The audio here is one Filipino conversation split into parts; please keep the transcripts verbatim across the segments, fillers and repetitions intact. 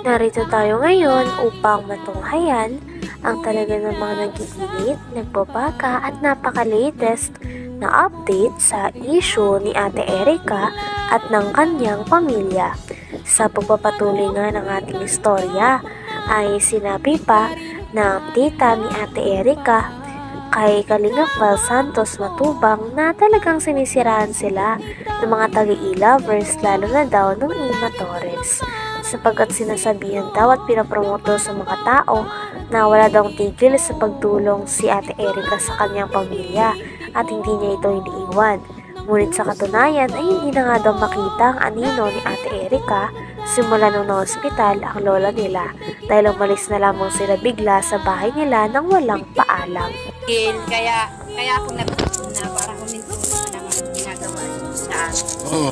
Narito tayo ngayon upang matunghayan ang talaga namang nag-iinit, nagbabaka at napaka-latest na update sa issue ni Ate Erica at ng kanyang pamilya. Sa pagpapatuloy nga ng ating istorya ay sinabi pa ng tita ni Ate Erica kay Kalingap Val Santos Matubang na talagang sinisiraan sila ng mga taga-e-lovers, lalo na daw ng Ima Torres, sapagkat sinasabihan daw at pinapromoto sa mga tao na wala daw tigil sa pagtulong si Ate Erica sa kanyang pamilya at hindi niya ito iniiwan. Ngunit sa katunayan ay hindi na nga daw makita ang anino ni Ate Erica simula nung na-hospital ang lola nila dahil umalis na lamang sila bigla sa bahay nila nang walang paalam. Kaya, kaya ako nagpapun na para huminto na naman ginagawa sa akin. Oo.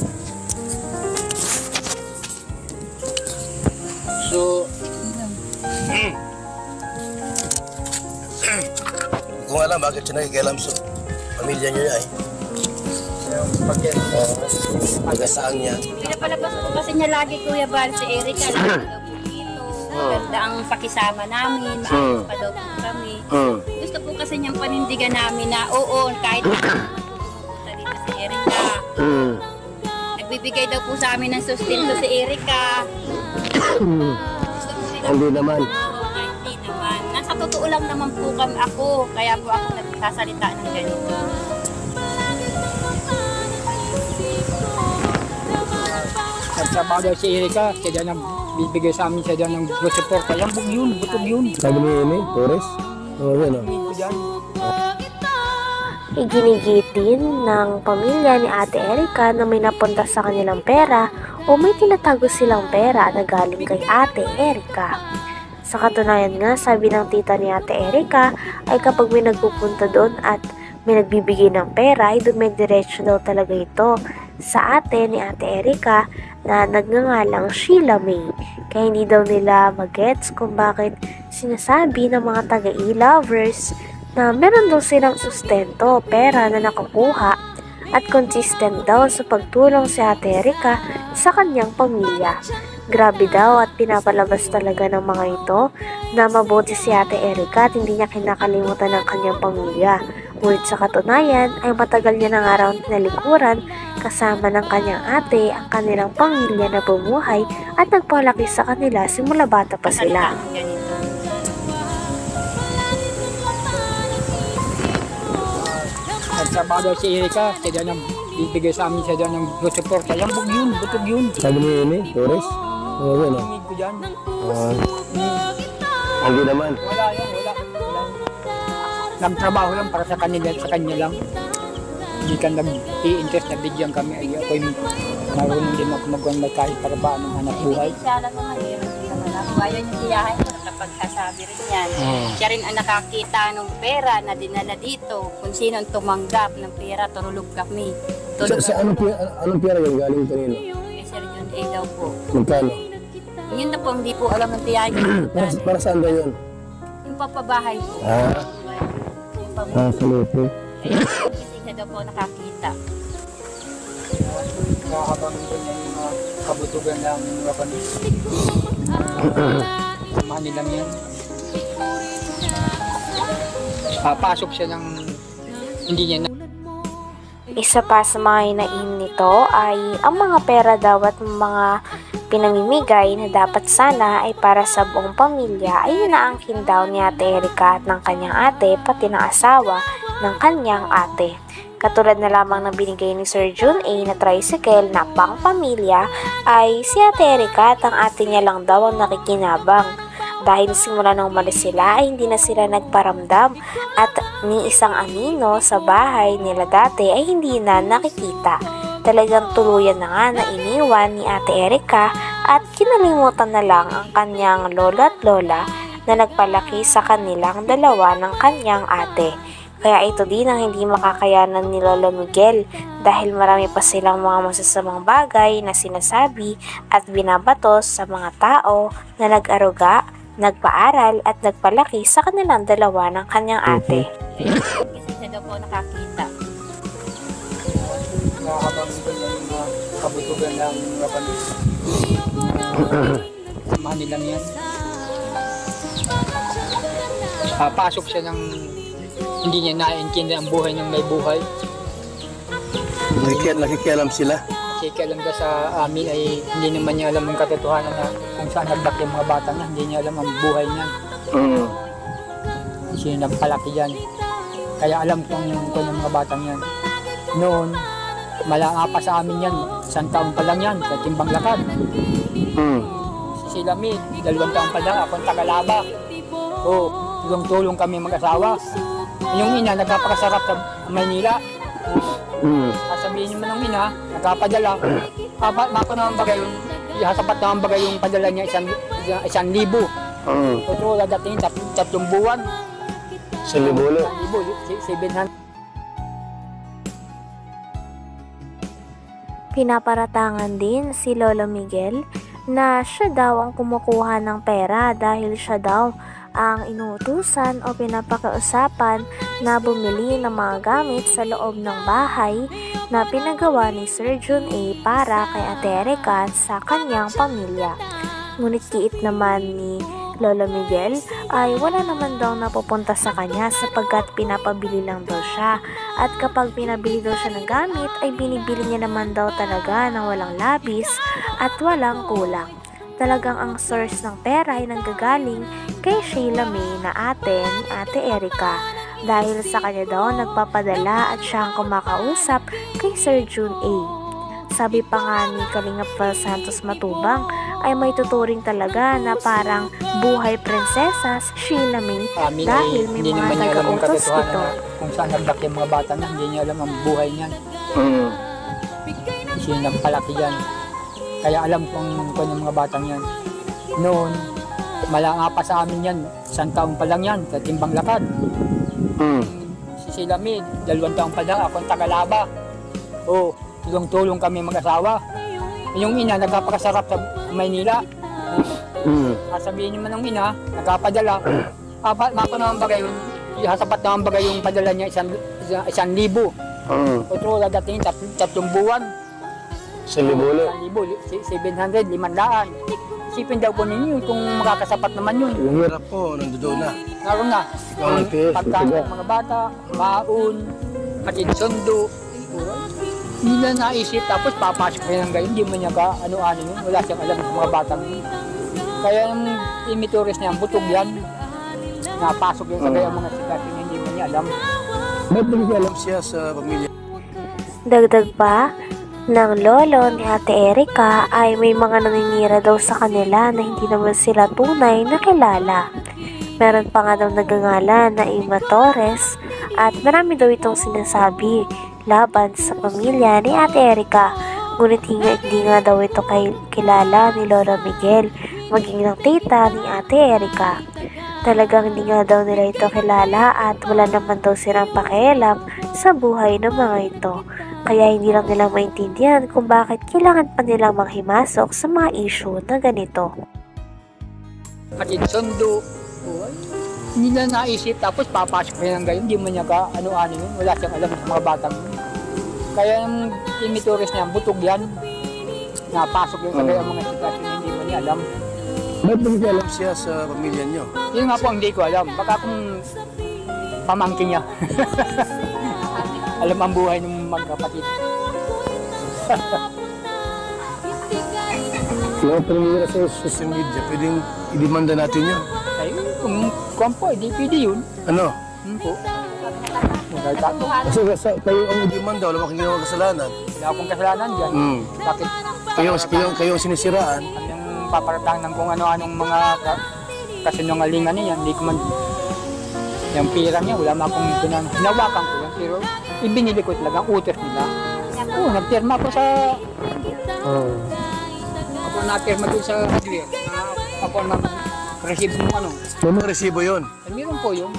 So, mm. Hindi ko alam bakit siya nakikialam sa pamilya niyo ay. Pag-asaan niya. Pinapalabas ko kasi niya lagi, Kuya Val, si Erica. Lagi daw po dito. Maganda ang pakisama namin. Maayos pa daw po kami. Gusto po kasi niyang panindigan namin na oo, kahit pupunta dito si Erica. Nagbibigay daw po sa amin ng sustento si Erica. Gusto po nila. Hindi naman. Hindi naman. Nasa totoo lang naman po kami ako. Kaya po ako nagsasalita ng ganito. Nagtrabaho daw si Erica, siya dyan ang bibigay sa amin, siya dyan ang support. Yan, bug yun, butog yun. Sabi ni Amy, Torres? Oo, yan o. Iginigitin ng pamilya ni Ate Erica na may napunta sa kanilang pera o may tinatago silang pera na galing kay Ate Erica. Sa katunayan nga, sabi ng tita ni Ate Erica ay kapag may nagpupunta doon at may nagbibigay ng pera ay dumidiretso daw talaga ito sa ate ni Ate Erica na nagngangalang Sheila May. Kaya hindi daw nila magets kung bakit sinasabi ng mga taga-e-lovers na meron daw silang sustento, pera na nakukuha at consistent daw sa pagtulong si Ate Erica sa kanyang pamilya. Grabe daw at pinapalabas talaga ng mga ito na mabuti si Ate Erica at hindi niya kinakalimutan ng kanyang pamilya. Ngunit sa katunayan ay matagal niya ng araw tinalikuran kasama ng kanyang ate ang kanilang pamilya na bumuhay at nagpalaki sa kanila simula bata pa sila. Nagtrabaho daw si Erica, siya dyan ang bibigay sa amin, siya dyan ang support. Yan, bug yun, butog yun. Sabi ni Amy, Torres? Oo, yan o. Hindi ko dyan. Hindi naman. Wala yan, wala. Nagtrabaho lang para sa kanila, sa kanya lang. Hindi ka nag-i-interest na bigyan kami. Ay, ako'y marunong din ako mag-wangay kahit para ba anong hanap buhay. Siya lang naman yun. Bayan yung siyahay ko kapag kasabi rin yan. Siya rin ang nakakita ng pera na dinala dito. Kung sino ang tumanggap ng pera, turulog kami. Sa, sa anong, pera, anong pera yung galing kanino? Kay Sir John A. daw po. Magkano? Yun na po, hindi po alam ng tiyahin. para, para saan ba yun? Yung papabahay po. Ah, Yung pam- ah sa lupo. Kasi siya daw po nakakita. Nakakabang ko niya yung mga kabutugan ng mga panis. Samahan nilang yan. Ah, pasok siya ng hindi niya na. Isa pa sa mga hinain nito ay ang mga pera daw at mga pinamimigay na dapat sana ay para sa buong pamilya ay inaangkin daw ni Ate Erica at ng kanyang ate pati ng asawa ng kanyang ate. Katulad na lamang ng binigay ni Sir John A na tricycle na pang pamilya ay si Ate Erica at ang ate niya lang daw ang nakikinabang. Dahil simula nang umalis sila ay hindi na sila nagparamdam at ni isang anino sa bahay nila dati ay hindi na nakikita. Talagang tuluyan na nga na iniwan ni Ate Erica at kinalimutan na lang ang kanyang lolo at lola na nagpalaki sa kanilang dalawa ng kanyang ate. Kaya ito din ang hindi makakayanan ni Lolo Miguel dahil marami pa silang mga masasamang bagay na sinasabi at binabatos sa mga tao na nag-aruga, nagpaaral at nagpalaki sa kanilang dalawa ng kanyang ate. Kasi siya daw po nakakita. Nakakabang ko niya yung mga kabutugan ng mga panis. money lang yan. Ah, pasok siya ng hindi niya naiintindihan ang buhay ng may buhay. Nakiki- nakikialam sila. Kasi alam ka sa amin ay hindi naman niya alam ang katotohanan na kung saan naglaki yung mga bata niya, hindi niya alam ang buhay niya. Mm. Siya yung nagpalaki dyan. Kaya alam kong yung kung yung mga batang yan. Noon, malanga pa sa amin yan. Isang taon pa lang yan sa Timbang Lakad. Mm. Si Silami, dalawang taon pa lang. Ako ang tagalaba. O, tulong-tulong kami mag-asawa. Yung ina, nagkapakasarap sa Maynila. Mm. Sasabihin naman ng ina, nagkapadala. Papa, mako naman bagay yung, ihasapat naman bagay yung padala niya isang, isang, isang libo. Mm. Totoo, dating tat, tatlong buwan. Sa libulo. Isang libo, si- seven hundred. Pinaparatangan din si Lolo Miguel na siya daw ang kumukuha ng pera dahil siya daw ang inuutusan o pinapakausapan na bumili ng mga gamit sa loob ng bahay na pinagawa ni Sir Jun A para kay Ate Erica sa kanyang pamilya. Ngunit kiit naman ni Lolo Miguel ay wala naman daw napupunta sa kanya sapagkat pinapabili lang daw siya, at kapag pinabili daw siya ng gamit ay binibili niya naman daw talaga ng walang labis at walang kulang. Talagang ang source ng pera ay nanggagaling kay Sheila May na ate ni Ate Erica dahil sa kanya daw nagpapadala at siya ang kumakausap kay Sir Jun A. Sabi pa nga ni Kalingap Val Santos Matubang ay may tuturing talaga na parang buhay prinsesa si Sheila May Amin dahil ay may hindi mga naman niya alam ang taga-utos katotohanan ito. na kung saan naglaki yung mga bata niya, hindi niya alam ang buhay niya. Mm. Siya yung nagpalaki dyan. Kaya alam kong kung yung mga batang yan. Noon, malanga pa sa amin yan. Isang taon pa lang yan sa Timbang Lakad. Mm. Si Silami, dalawang taon pa lang. Ako ang tagalaba. O, tulong-tulong kami mag-asawa. Yung ina, nagkapakasarap sa Maynila. Mm. Sasabihin naman ng ina, nagkapadala. Papa, mako naman bagay yun. Ihasapat naman bagay yung padala niya isang, isang, isang libo. Mm. Otro, dating tat, tatlong buwan. Sa libulo. Isang libo, si- seven hundred, limandaan. Isipin daw po ninyo kung makakasapat naman yun. Yung hirap po, nandoon na. Naroon na. Ang Yung tiis, pagkain ito ng mga bata, baon, patid sundo. Hindi na naisip, tapos papasok rin ng gayon. Hindi mo niya ka ano-ano yun. Wala siyang alam sa mga batang yun. Kaya yung imituris niya, butog yan. Napasok yun sa gayon mga sikat yun, hindi mo niya alam. Ba't nakikialam siya sa pamilya? Dagdag pa ng lolo ni Ate Erica ay may mga naninira daw sa kanila na hindi naman sila tunay na kilala. Meron pa nga daw nagangalan na Ima Torres at marami daw itong sinasabi laban sa pamilya ni Ate Erica. Ngunit hindi nga daw ito kay kilala ni Lolo Miguel, maging ng tita ni Ate Erica. Talagang hindi nga daw nila ito kilala at wala naman daw silang pakialam sa buhay ng mga ito. Kaya hindi lang nila maintindihan kung bakit kailangan pa nilang manghimasok sa mga issue na ganito. Patid sundo. Hindi na naisip, tapos papasok rin ng gayon. Hindi mo niya ka ano-ano yun. Wala siyang alam sa mga batang yun. Kaya yung imituris niya, butog yan. Napasok yun sa gayon mga sikat yun, hindi mo niya alam. Ba't nakikialam siya sa pamilya niyo? Yun nga po ang hindi ko alam. Baka kung pamangkin niya. Alam ang buhay ng magkapatid. Yung pamilya sa social media, pwedeng idemanda natin yun. Ay, kung kung po, hindi pwede yun. Ano? Hmm po. Magkakato. Kasi kasi kayo ang idemanda, wala makang ginawang kasalanan. Wala akong kasalanan dyan. Mm. Bakit? Kayo, kayo, kayo ang sinisiraan. At yung paparatang ng kung ano-anong mga ka- kasinungalingan niya, hindi ko man yung pira niya, wala man akong pinan. Hinawakan ko yan, pero ibinili ko talaga ang utos nila. Oo, nagpirma ko sa, Oh. ako napirma doon sa hardware. Na ako nang receive ng ano. May mga resibo yun. Ay, meron po yun.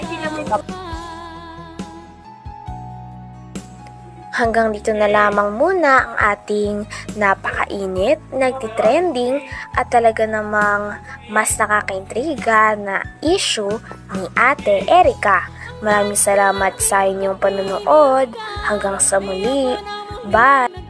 Hanggang dito na lamang muna ang ating napakainit, nagtitrending at talaga namang mas nakakaintriga na issue ni Ate Erica. Maraming salamat sa inyong panonood. Hanggang sa muli. Bye!